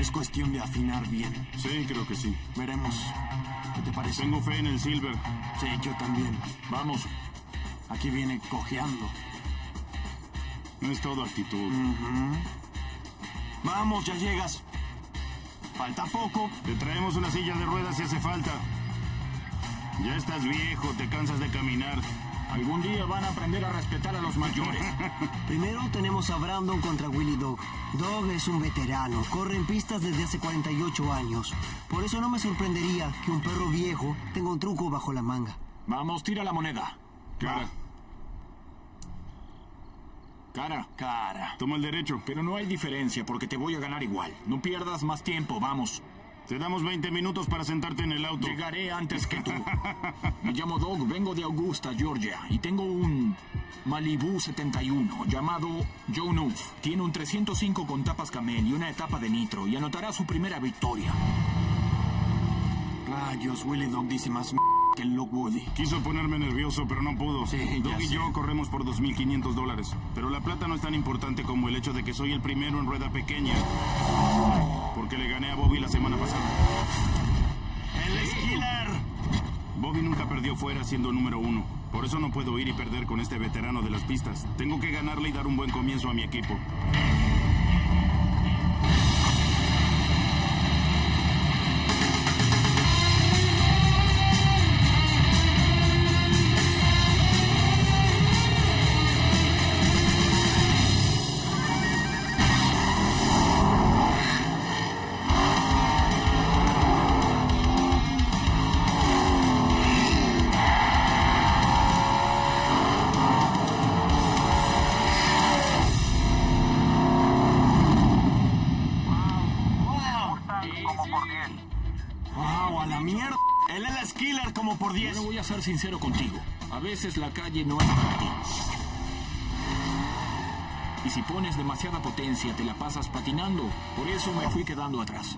Es cuestión de afinar bien. Sí, creo que sí. Veremos. ¿Qué te parece? Tengo fe en el Silver. Sí, yo también. Vamos. Aquí viene cojeando. No es todo actitud. Vamos, ya llegas. Falta poco. Te traemos una silla de ruedas si hace falta. Ya estás viejo, te cansas de caminar. Algún día van a aprender a respetar a los mayores. Primero tenemos a Brandon contra Willie Dog. Dog es un veterano, corre en pistas desde hace 48 años. Por eso no me sorprendería que un perro viejo tenga un truco bajo la manga. Vamos, tira la moneda. Cara. Cara. Toma el derecho. Pero no hay diferencia porque te voy a ganar igual. No pierdas más tiempo, vamos. Te damos 20 minutos para sentarte en el auto. Llegaré antes que tú. Me llamo Doug, vengo de Augusta, Georgia, y tengo un Malibu 71 llamado Joe Nuff. Tiene un 305 con tapas camel y una etapa de nitro, y anotará su primera victoria. Rayos, Willie Dog dice más que el Lockwoody. Quiso ponerme nervioso, pero no pudo. Sí, Doug ya y sé. yo corremos por $2,500. Pero la plata no es tan importante como el hecho de que soy el primero en rueda pequeña. Porque le gané a Bobby la semana pasada. ¡El Skiller! Bobby nunca perdió fuera siendo número 1. Por eso no puedo ir y perder con este veterano de las pistas. Tengo que ganarle y dar un buen comienzo a mi equipo. ¡Wow, a la mierda! ¡El Skiller como por 10! Bueno, voy a ser sincero contigo. A veces la calle no es para ti. Y si pones demasiada potencia, te la pasas patinando. Por eso me fui quedando atrás.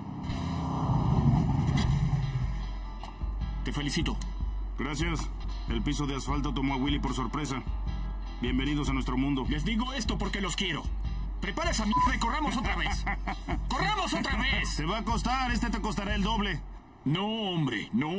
Te felicito. Gracias. El piso de asfalto tomó a Willy por sorpresa. Bienvenidos a nuestro mundo. Les digo esto porque los quiero. Prepara esa mierda y corramos otra vez. ¡Corramos otra vez! Te va a costar, este te costará el doble. No, hombre, no.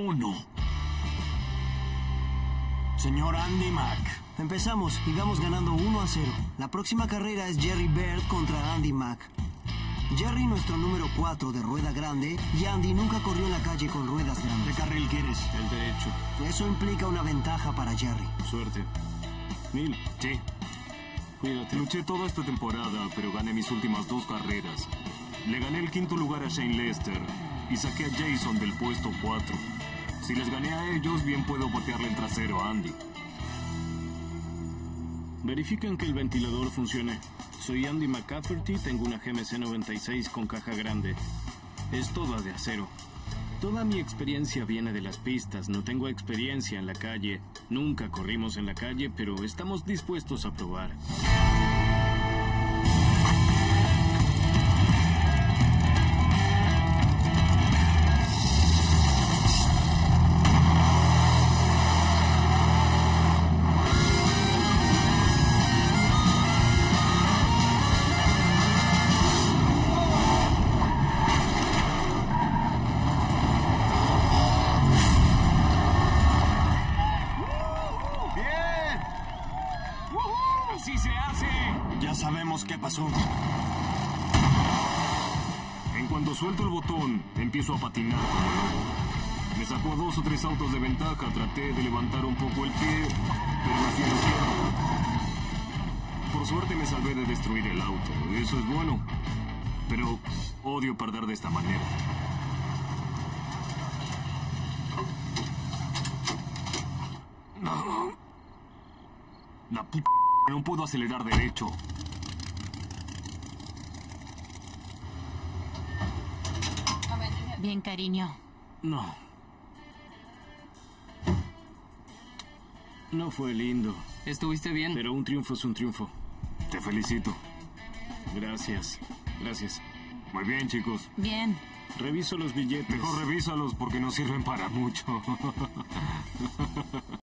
Señor Andy Mack. Empezamos y vamos ganando 1-0. La próxima carrera es Jerry Baird contra Andy Mack. Jerry, nuestro número 4 de rueda grande, y Andy nunca corrió en la calle con ruedas ¿Qué grandes. carril quieres? El derecho. Eso implica una ventaja para Jerry. Suerte. Neil. Sí. Cuídate. Luché toda esta temporada, pero gané mis últimas 2 carreras. Le gané el 5º lugar a Shane Lester y saqué a Jason del puesto 4. Si les gané a ellos, bien puedo patearle el trasero a Andy. Verifiquen que el ventilador funcione. Soy Andy McCafferty, tengo una GMC 96 con caja grande. Es toda de acero. Toda mi experiencia viene de las pistas, no tengo experiencia en la calle. Nunca corrimos en la calle, pero estamos dispuestos a probar. ¡Así se hace! Ya sabemos qué pasó. En cuanto suelto el botón, empiezo a patinar como loco. Me sacó a 2 o 3 autos de ventaja, traté de levantar un poco el pie, pero no fui a la izquierda. Por suerte me salvé de destruir el auto, eso es bueno. Pero odio perder de esta manera. La puta... No puedo acelerar derecho. Bien, cariño. No. No fue lindo, ¿Estuviste bien? pero un triunfo es un triunfo. Te felicito. Gracias. Gracias. Muy bien, chicos. Bien. Reviso los billetes. Mejor revísalos porque no sirven para mucho.